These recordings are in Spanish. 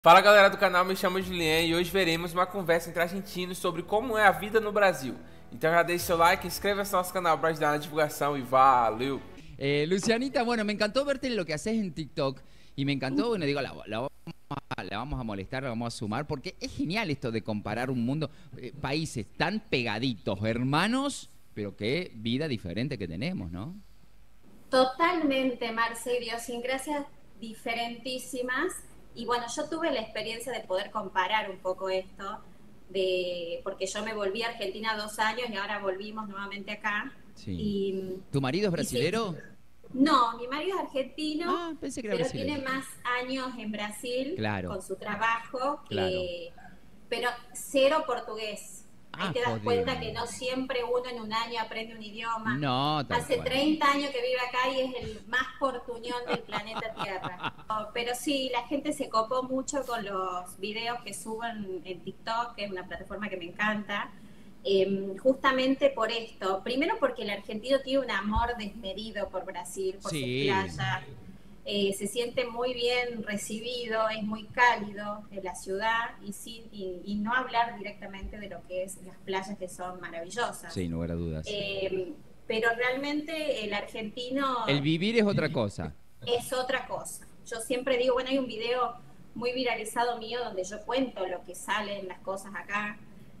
Fala galera do canal, me chamo Julien e hoje veremos uma conversa entre argentinos sobre como é a vida no Brasil. Então já deixe seu like, inscreva-se no nosso canal para ajudar na divulgação e valeu! Lucianita, bueno, me encantó verte lo que haces en TikTok y me encantó, bueno, digo, la vamos a molestar, la vamos a sumar, porque es genial esto de comparar un mundo, países tan pegaditos, hermanos, pero qué vida diferente que tenemos, ¿no? Totalmente, Marce, idiosincrasias diferentísimas. Y bueno, yo tuve la experiencia de poder comparar un poco esto, porque yo me volví a Argentina 2 años y ahora volvimos nuevamente acá. Sí. Y, ¿Tu marido es brasilero? no, mi marido es argentino, pensé que era pero brasilero. tiene más años en Brasil con su trabajo, pero cero portugués. Ahí te das cuenta que no siempre uno en un año aprende un idioma. No, Hace 30 años que vive acá y es el más portuñol del planeta Tierra. Pero sí, la gente se copó mucho con los videos que suben en TikTok, que es una plataforma que me encanta, justamente por esto. Primero porque el argentino tiene un amor desmedido por Brasil, por sus playas. Se siente muy bien recibido, es muy cálido en la ciudad y no hablar directamente de lo que es las playas, que son maravillosas. Sí, no hubiera dudas. Pero realmente el argentino... El vivir es otra cosa. Es otra cosa. Yo siempre digo, bueno, hay un video muy viralizado mío donde yo cuento lo que salen las cosas acá.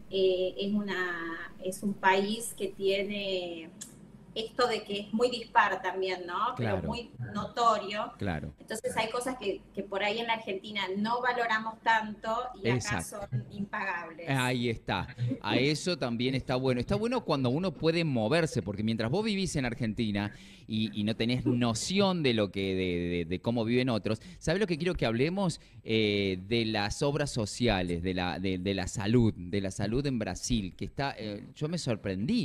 Es un país que tiene... esto de que es muy dispar también, ¿no? Claro. Pero muy notorio. Claro. Entonces hay cosas que por ahí en la Argentina no valoramos tanto y acá son impagables. Ahí está. A eso también está bueno. Está bueno cuando uno puede moverse, porque mientras vos vivís en Argentina y no tenés noción de lo que de cómo viven otros, ¿sabés lo que quiero que hablemos? De las obras sociales, de la salud en Brasil, que está... yo me sorprendí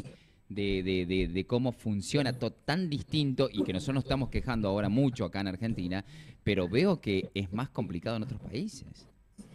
de cómo funciona todo tan distinto y que nosotros nos estamos quejando ahora mucho acá en Argentina, pero veo que es más complicado en otros países.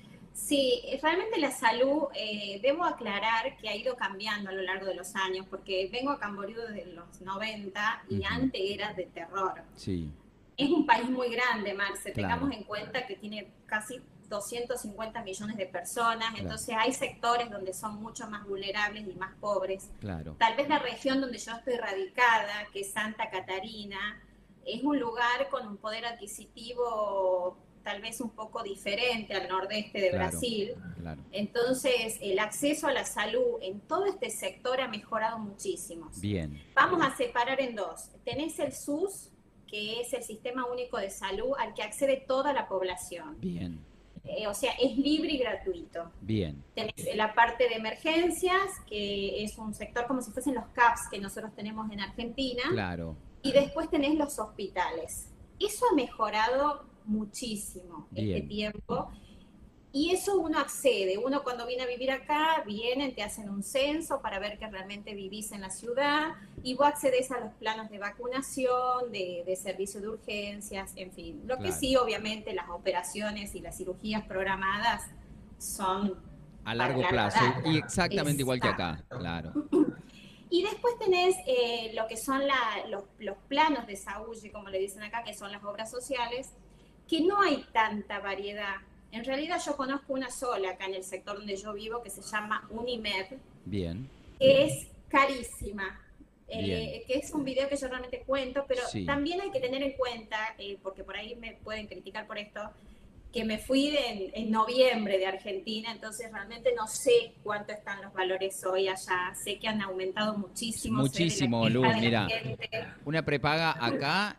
Sí, realmente la salud, debo aclarar que ha ido cambiando a lo largo de los años, porque vengo a Camboriú desde los 90 y antes era de terror. Sí. Es un país muy grande, Marce, tengamos en cuenta que tiene casi 250 millones de personas, entonces hay sectores donde son mucho más vulnerables y más pobres. Tal vez la región donde yo estoy radicada, que es Santa Catarina, es un lugar con un poder adquisitivo tal vez un poco diferente al nordeste de Brasil. Entonces el acceso a la salud en todo este sector ha mejorado muchísimo. Bien. Vamos a separar en dos. Tenés el SUS, que es el Sistema Único de Salud, al que accede toda la población. Bien. O sea, es libre y gratuito. Bien. Tenés la parte de emergencias, que es un sector como si fuesen los CAPS que nosotros tenemos en Argentina. Claro. Y después tenés los hospitales. Eso ha mejorado muchísimo este tiempo. Y eso uno accede. Uno cuando viene a vivir acá, vienen, te hacen un censo para ver que realmente vivís en la ciudad y vos accedes a los planos de vacunación, de servicio de urgencias, en fin. Lo que sí, obviamente, las operaciones y las cirugías programadas son a largo plazo. Y exactamente igual que acá, claro. Y después tenés lo que son los planos de SAUJI, como le dicen acá, que son las obras sociales, que no hay tanta variedad. En realidad yo conozco una sola acá en el sector donde yo vivo, que se llama Unimed. Bien. Que es carísima. Que es un video que yo realmente cuento, pero también hay que tener en cuenta, porque por ahí me pueden criticar por esto, que me fui en noviembre de Argentina, entonces realmente no sé cuánto están los valores hoy allá. Sé que han aumentado muchísimo. Muchísimo, Lu, mira. Una prepaga acá,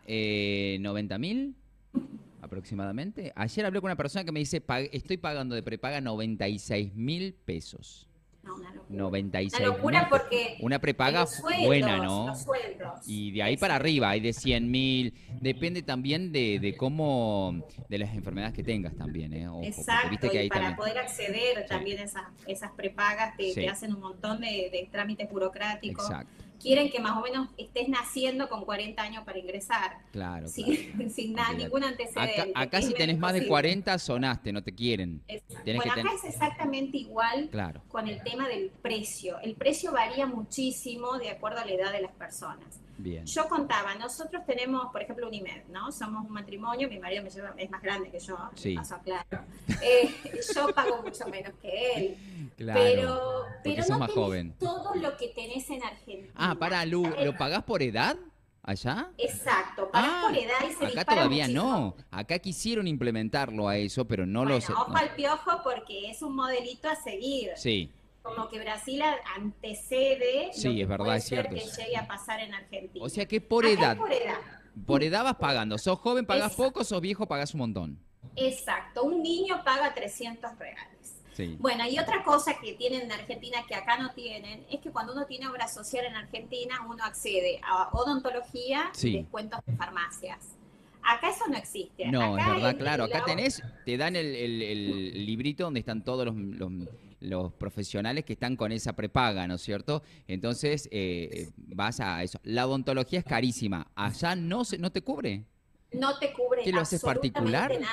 90.000 aproximadamente. Ayer hablé con una persona que me dice, estoy pagando de prepaga 96.000 pesos. No, una locura. 96.000. Una locura porque... Una prepaga buena, ¿no? Los sueldos. Y de ahí para arriba, hay de 100.000. Depende también de cómo... de las enfermedades que tengas también, ¿eh? Ojo, exacto, viste que y ahí para también... poder acceder también a esas prepagas te hacen un montón de trámites burocráticos. Exacto. Quieren que más o menos estés naciendo con 40 años para ingresar. Claro. Sin nada, ningún antecedente. Acá si tenés más de 40, sonaste, no te quieren. Bueno, acá es exactamente igual con el tema del precio. El precio varía muchísimo de acuerdo a la edad de las personas. Bien. Yo contaba, nosotros tenemos, por ejemplo, Unimed, ¿no? Somos un matrimonio, mi marido es más grande que yo, Sí. paso claro. Yo pago mucho menos que él. Claro, porque Pero sos no más tenés joven. todo lo que tenés en Argentina. Ah, para, Lu, ¿lo pagás por edad allá? Exacto, pagás por edad y se Acá dispara todavía muchísimo. no. Acá quisieron implementarlo a eso, pero no lo Bueno, sé. ojo No. al piojo porque es un modelito a seguir. Sí, Como que Brasil antecede lo sí, que es verdad, puede es ser cierto. que llegue a pasar en Argentina. O sea que por Acá edad, es por edad. por edad vas pagando. Sos joven, pagás Exacto. poco, sos viejo, pagás un montón. Exacto, un niño paga 300 reales. Sí. Bueno, y otra cosa que tienen en Argentina que acá no tienen, es que cuando uno tiene obra social en Argentina, uno accede a odontología Sí. y descuentos de farmacias. Acá eso no existe. No, es Acá verdad, claro. Acá la- te dan el librito donde están todos los profesionales que están con esa prepaga, ¿no es cierto? Entonces, vas a eso. La odontología es carísima. Allá no te cubre. no te cubre ¿Qué lo haces particular? absolutamente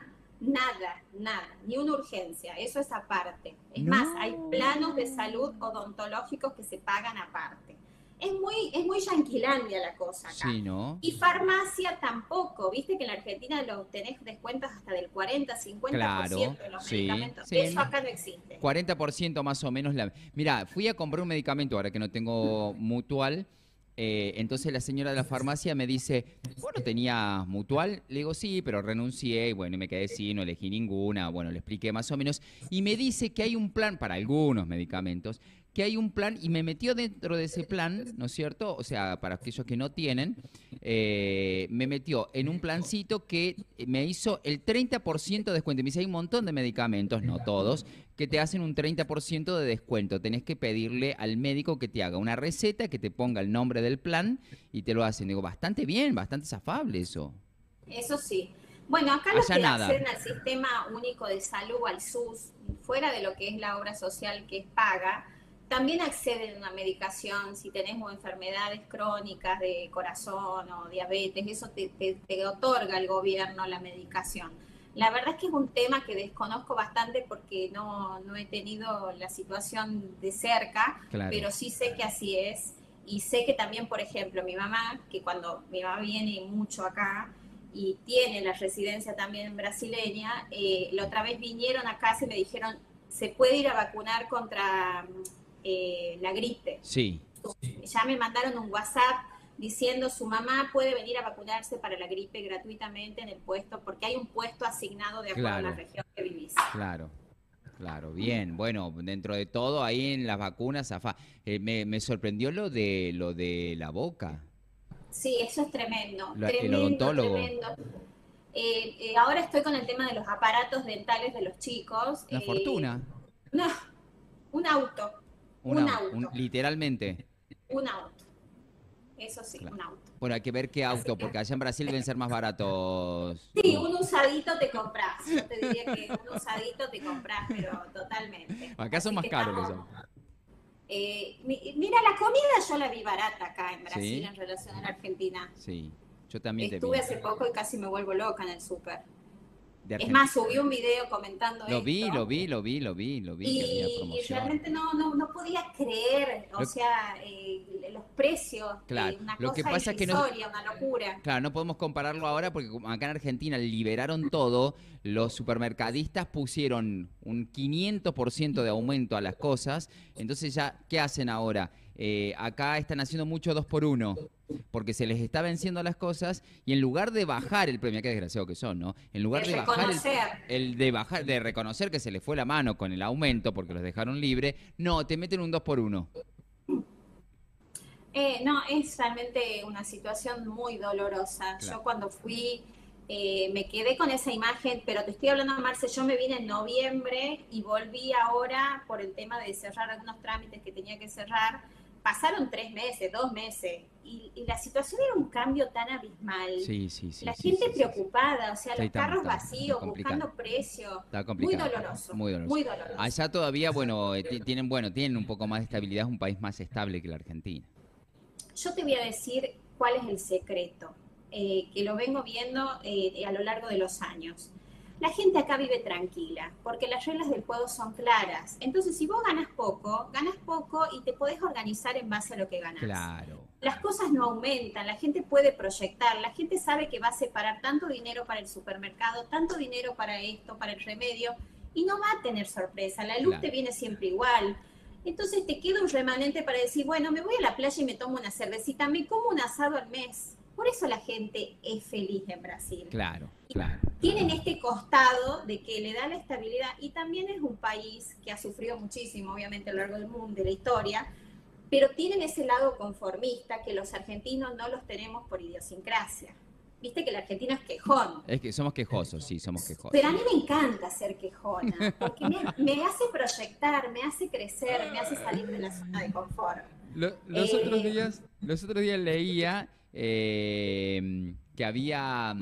nada, ni una urgencia, eso es aparte. Es No. más, hay planos de salud odontológicos que se pagan aparte. Es muy yanquilandia la cosa acá. Sí, ¿no? Y farmacia tampoco, viste que en la Argentina tenés descuentos hasta del 40-50% Claro, de los sí, medicamentos. sí. Eso acá no existe. 40% más o menos. Mira, fui a comprar un medicamento ahora que no tengo mutual. Entonces la señora de la farmacia me dice, ¿vos no tenías mutual? Le digo, sí, pero renuncié y bueno, y me quedé sin, no elegí ninguna. Bueno, le expliqué más o menos. Y me dice que hay un plan para algunos medicamentos, que hay un plan y me metió dentro de ese plan, ¿no es cierto? O sea, para aquellos que no tienen, me metió en un plancito que me hizo el 30% de descuento. Y me dice, hay un montón de medicamentos, no todos, que te hacen un 30% de descuento. Tenés que pedirle al médico que te haga una receta, que te ponga el nombre del plan y te lo hacen. Digo, bastante bien, bastante zafable eso. Eso sí. Bueno, acá los Allá que nada. acceden al Sistema Único de Salud, al SUS, fuera de lo que es la obra social que es paga, también acceden a una medicación si tenemos enfermedades crónicas de corazón o diabetes, eso te otorga el gobierno la medicación. La verdad es que es un tema que desconozco bastante porque no he tenido la situación de cerca, Claro. pero sí sé que así es. Y sé que también, por ejemplo, mi mamá, que cuando mi mamá viene mucho acá y tiene la residencia también brasileña, la otra vez vinieron acá y me dijeron, se puede ir a vacunar contra la gripe. Sí. Ya me mandaron un WhatsApp diciendo su mamá puede venir a vacunarse para la gripe gratuitamente en el puesto, porque hay un puesto asignado de acuerdo a la región que vivís. Claro. Claro, bien. Bueno, dentro de todo, ahí en las vacunas, me sorprendió lo de la boca. Sí, eso es tremendo. El odontólogo. Tremendo. Ahora estoy con el tema de los aparatos dentales de los chicos. Una fortuna. No, un auto. Un auto. Literalmente. Un auto. Eso sí, Claro. un auto. Bueno, hay que ver qué auto, porque allá en Brasil deben ser más baratos. Sí, un usadito te compras. Yo te diría que un usadito te compras, pero totalmente. Acá son Así más que caros los estamos- autos. Mira, la comida yo la vi barata acá en Brasil ¿Sí? en relación a la Argentina. Sí, yo también te Estuve vi. hace poco y casi me vuelvo loca en el súper. De Es Argentina. más, subí un video comentando Lo vi, esto. lo vi, lo vi, lo vi, lo vi, que había Y promoción. realmente no podía creer, o sea, los precios, Claro, una lo cosa que pasa es que no- irrisoria, una locura. Claro, no podemos compararlo ahora porque como acá en Argentina liberaron todo, los supermercadistas pusieron un 500% de aumento a las cosas, entonces ya, ¿qué hacen ahora? Acá están haciendo mucho 2x1, porque se les está venciendo las cosas y en lugar de bajar el premio, qué desgraciado que son, ¿no? En lugar De de bajar reconocer. de reconocer que se les fue la mano con el aumento porque los dejaron libre, no, te meten un 2x1. No, es realmente una situación muy dolorosa. Claro. Yo cuando fui me quedé con esa imagen, pero te estoy hablando, Marce, yo me vine en noviembre y volví ahora por el tema de cerrar algunos trámites que tenía que cerrar. Pasaron 3 meses, 2 meses, y la situación era un cambio tan abismal. Sí, La sí, gente sí, sí. preocupada, o sea, Sí, los está- carros está vacíos, complicado. buscando precio. Está complicado. Muy doloroso. Muy doloroso. Muy doloroso. Allá todavía, bueno, tienen un poco más de estabilidad, es un país más estable que la Argentina. Yo te voy a decir cuál es el secreto, que lo vengo viendo a lo largo de los años. la gente acá vive tranquila, porque las reglas del juego son claras. Entonces, si vos ganas poco y te podés organizar en base a lo que ganás. Claro. Las cosas no aumentan, la gente puede proyectar, la gente sabe que va a separar tanto dinero para el supermercado, tanto dinero para esto, para el remedio, y no va a tener sorpresa, la luz te viene siempre igual. Entonces te queda un remanente para decir, bueno, me voy a la playa y me tomo una cervecita, me como un asado al mes. Por eso la gente es feliz en Brasil. Claro. Tienen este costado de que le da la estabilidad, y también es un país que ha sufrido muchísimo, obviamente, a lo largo del mundo, de la historia, pero tienen ese lado conformista que los argentinos no los tenemos por idiosincrasia. Viste que el argentino es quejón. Es que somos quejosos, sí, somos quejosos. Pero a mí me encanta ser quejona, porque me hace proyectar, me hace crecer, me hace salir de la zona de confort. Los otros días leía que había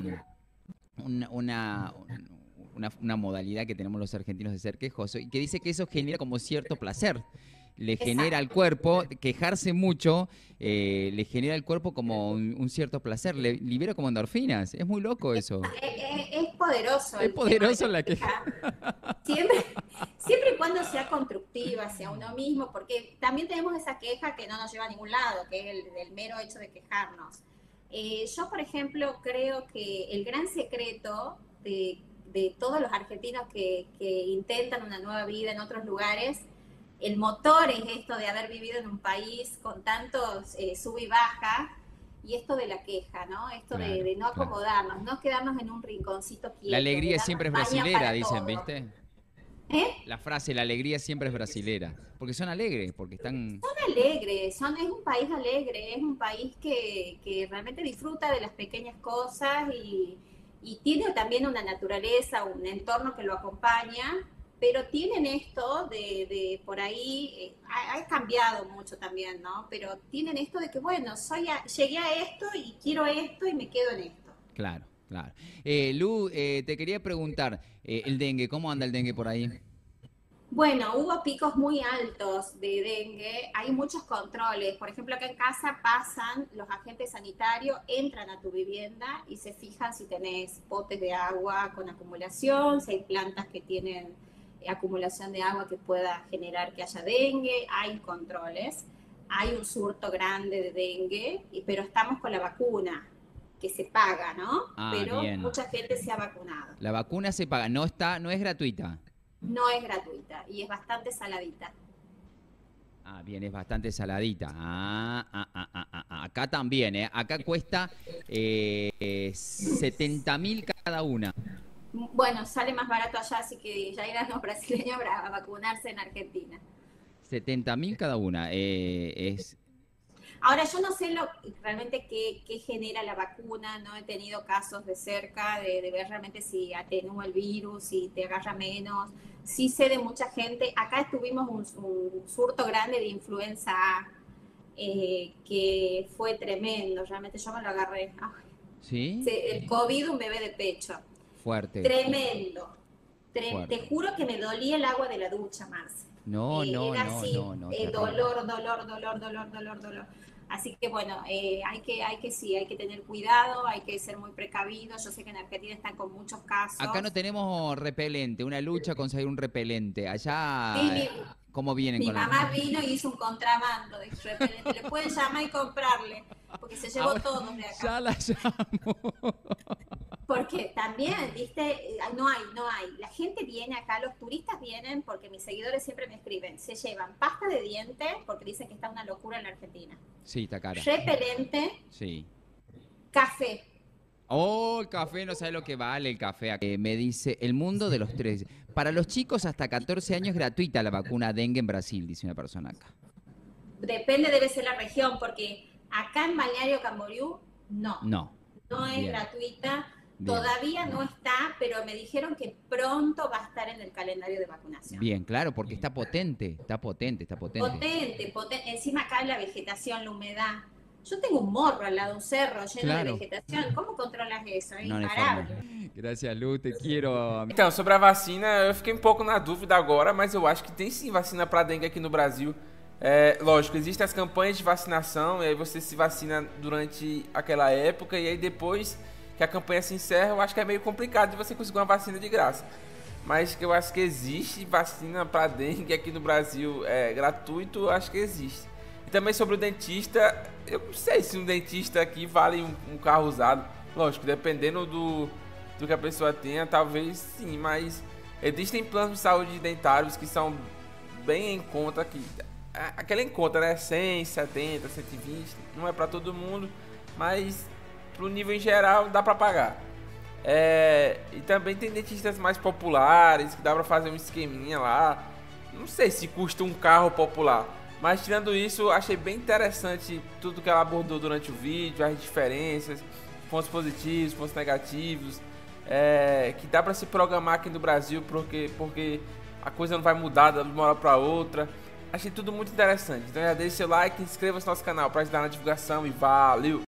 una modalidad que tenemos los argentinos de ser quejosos, y que dice que eso genera como cierto placer. Le genera al cuerpo, quejarse mucho, le genera al cuerpo como un cierto placer, le libera como endorfinas. Es muy loco eso. Es poderoso. Es poderoso la queja. Siempre y cuando sea constructiva hacia uno mismo, porque también tenemos esa queja que no nos lleva a ningún lado, que es el mero hecho de quejarnos. Yo, por ejemplo, creo que el gran secreto de todos los argentinos que intentan una nueva vida en otros lugares, el motor es esto de haber vivido en un país con tantos sub y baja, y esto de la queja, ¿no? Esto de no acomodarnos, no quedarnos en un rinconcito quieto. La alegría siempre es brasilera, dicen, todo. ¿viste? La frase, la alegría siempre es brasilera. Porque son alegres, porque están... Son alegres, es un país alegre, es un país que realmente disfruta de las pequeñas cosas y tiene también una naturaleza, un entorno que lo acompaña, pero tienen esto de por ahí, ha cambiado mucho también, ¿no? Pero tienen esto de que, bueno, llegué a esto y quiero esto y me quedo en esto. Claro. Lu, te quería preguntar, el dengue, ¿cómo anda el dengue por ahí? Bueno, hubo picos muy altos de dengue, hay muchos controles. Por ejemplo, acá en casa pasan los agentes sanitarios, entran a tu vivienda y se fijan si tenés potes de agua con acumulación, si hay plantas que tienen acumulación de agua que pueda generar que haya dengue. Hay controles, hay un surto grande de dengue, pero estamos con la vacuna, que se paga, ¿no? Pero bien. Mucha gente se ha vacunado. La vacuna se paga, no es gratuita. No es gratuita y es bastante saladita. Ah, bien, es bastante saladita. Acá también, ¿eh? Acá cuesta 70.000 cada una. Bueno, sale más barato allá, así que ya irán los brasileños a vacunarse en Argentina. 70.000 cada una. Ahora, yo no sé realmente qué genera la vacuna, no he tenido casos de cerca de ver realmente si atenúa el virus, si te agarra menos. Sí sé de mucha gente, acá tuvimos un surto grande de influenza A, que fue tremendo, realmente yo me lo agarré. Ay. ¿Sí? El COVID, un bebé de pecho. Fuerte. Tremendo. Te juro que me dolía el agua de la ducha, Marce. No. Dolor. Así que bueno, hay que tener cuidado, hay que ser muy precavidos. Yo sé que en Argentina están con muchos casos. Acá no tenemos repelente, una lucha conseguir un repelente. Allá, sí, ¿cómo vienen con mi mamá vino y hizo un contrabando de repelente. Le pueden llamar y comprarle, porque se llevó todo de acá. Ya la llamo. Porque también, viste, no hay. La gente viene acá, los turistas vienen, porque mis seguidores siempre me escriben, se llevan pasta de dientes, porque dicen que está una locura en la Argentina. Sí, está cara. Repelente. Sí. Café. Oh, el café, no sabe lo que vale el café. Me dice, el mundo de los 3. Para los chicos hasta 14 años gratuita la vacuna dengue en Brasil, dice una persona acá. Depende, debe ser la región, porque acá en Balneario Camboriú, no es gratuita. Bien. Todavía no está, pero me dijeron que pronto va a estar en el calendario de vacunación. Bien, claro, porque está potente. Potente. Encima acá la vegetación, la humedad. Yo tengo un morro al lado de un cerro lleno de vegetação. ¿Cómo controlas isso? É imparável. Graças, Lu, te quero. Então, sobre a vacina, eu fiquei um pouco na dúvida agora, mas eu acho que tem sim vacina para dengue aqui no Brasil. Lógico, existem as campanhas de vacinação, e aí você se vacina durante aquela época, e aí depois que a campanha se encerra, eu acho que é meio complicado de você conseguir uma vacina de graça. Mas que eu acho que existe vacina para dengue aqui no Brasil, gratuito, eu acho que existe. E também sobre o dentista, eu não sei se um dentista aqui vale um carro usado. Lógico, dependendo do que a pessoa tenha, talvez sim, mas existem planos de saúde dentários que são bem em conta aqui. Aquela em conta, né? 100, 70, 120, não é para todo mundo, mas pro nível em geral dá para pagar. E também tem dentistas mais populares que dá para fazer um esqueminha lá. Não sei se custa um carro popular, mas tirando isso, achei bem interessante tudo que ela abordou durante o vídeo, as diferenças, pontos positivos, pontos negativos, que dá para se programar aqui no Brasil, porque a coisa não vai mudar de uma hora para outra. Achei tudo muito interessante. Então já deixe seu like, inscreva-se no nosso canal para ajudar na divulgação e valeu!